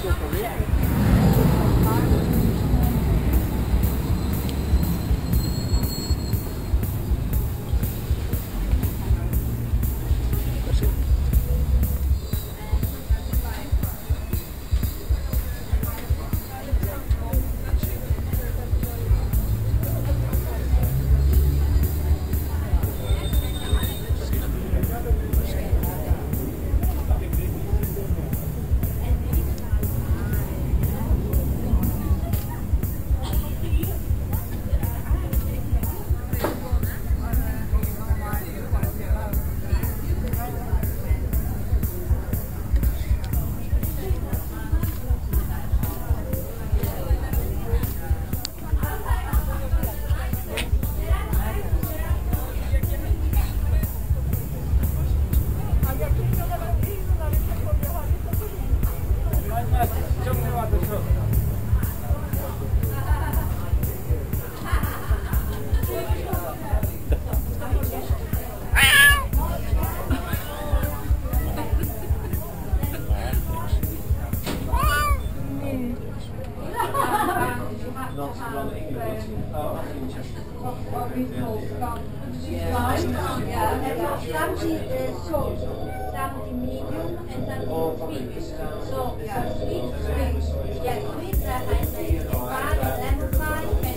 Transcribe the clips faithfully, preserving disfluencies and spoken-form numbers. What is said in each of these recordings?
Something medium and something sweet. So, yeah, sweet, sweet. Yeah, sweet, and lemon pie, and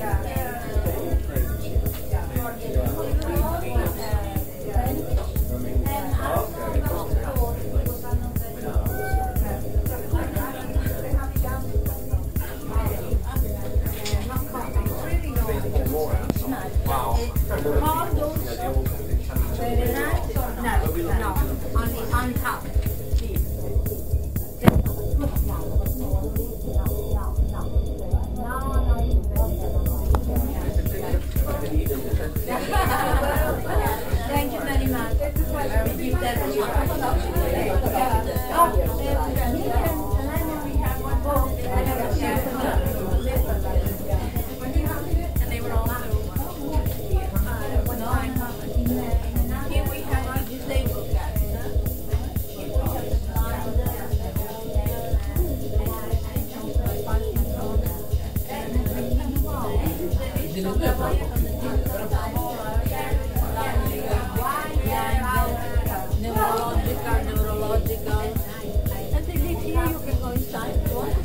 on top. Thank you very much. And they were all out. Here we have disabled guys. Neurological, neurological. And they live here, you can go inside.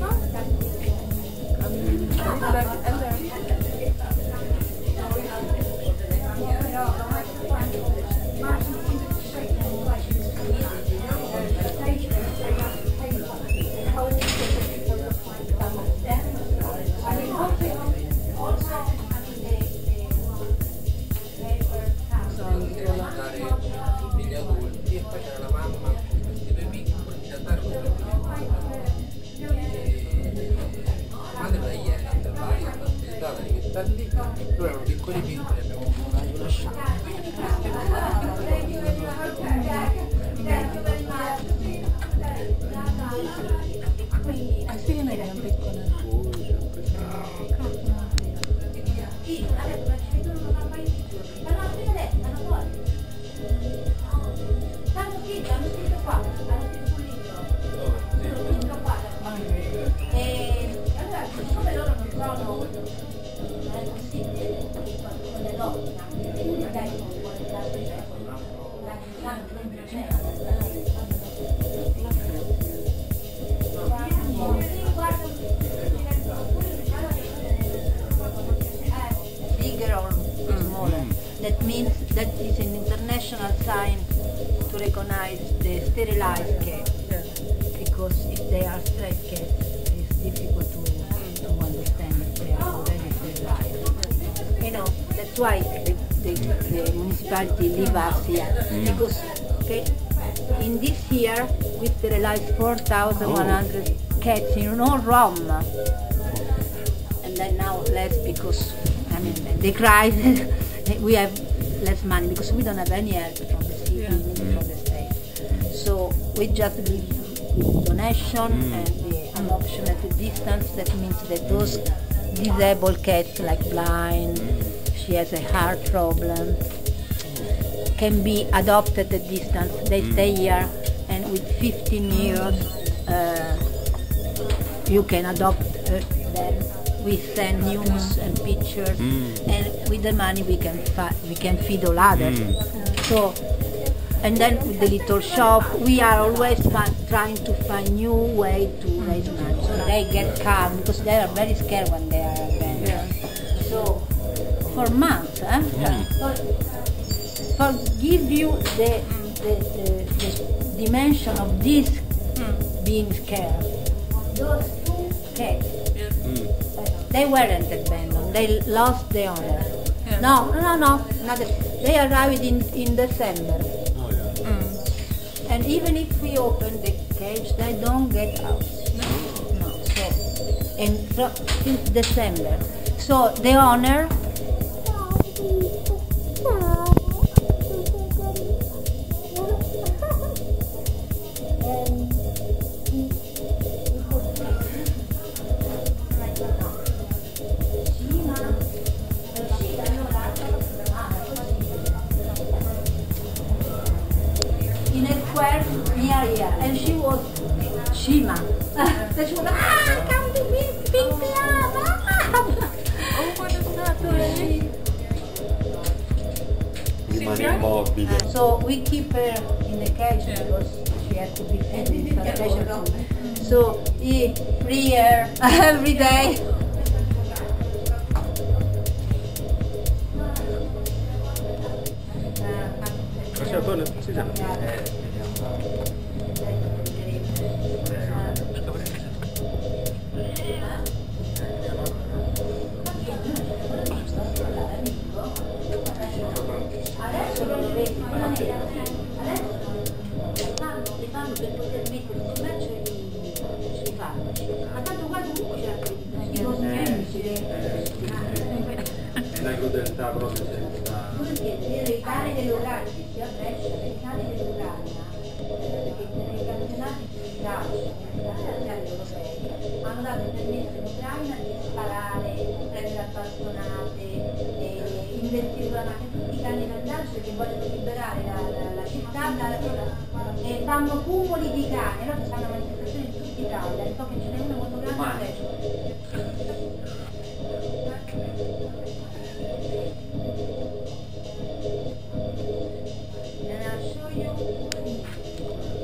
Loro erano piccoli piccoli, abbiamo lasciato. Ah sì, non erano piccole. Bigger or smaller. That means that is an international sign to recognize the sterilized cats. Because if they are straight cats, it's difficult to, to understand if they are already sterilized. You know, that's why the, the, the municipality leave us here. Because okay, in this year we sterilized four thousand one hundred cats in all Rome. And then now less because, I mean, the crisis, we have less money because we don't have any help from the city, yeah. From the state. So we just give donation mm. and the adoption at a distance. That means that those disabled cats, like blind, she has a heart problem, can be adopted at a distance. They stay here, and with fifteen years, uh, you can adopt uh, them. We send news and pictures, Mm. and with the money we can fi- we can feed all others. Mm. So, and then with the little shop, we are always fi- trying to find new way to raise money. So they get calm because they are very scared when they are abandoned. So for months, eh? for, for give you the the, the, the dimension of this being scared. Those two cats. Mm. They weren't abandoned. They lost the owner. No, no, no, not the, they arrived in, in December. Oh, yeah. And even if we open the cage, they don't get out. No. No. So, and fro- since December. So the owner. In a square near here, and she was Shima. So she was like, ah, come to me, pick me up. Ah. Oh, what is that? Rimane immobile. So we keep her in the cage because she has to be fed with fermentation food. So he free her every day. Sì, già. Adesso lo vedi, adesso le fanno per poter mettere in commercio i i farmaci. Ma tanto qua comunque c'è la i costi chimici. La crudeltà proprio senza... Perché i cani dell'Ucraina, sia a Brescia, i cani dell'Ucraina, perché nei campionati di calcio, nei campionati europei, hanno dato il permesso in Ucraina di sparare, prendere appassionate, e investire sulla macchina, tutti i cani randaggi perché vogliono liberare la, la, la città da, e fanno cumuli di cani, allora ci fanno manifestazioni in tutta Italia, e so che ce n'è una molto grande a Brescia. And I'll show you.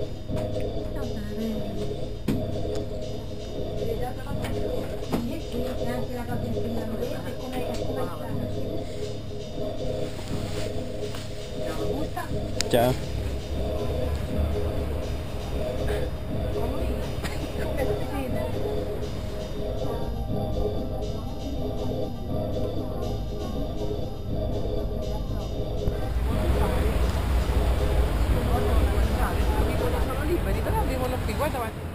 E anche la cosa in finlandese, come come Ciao. Sono liberi, però vivono qui, guarda, guarda.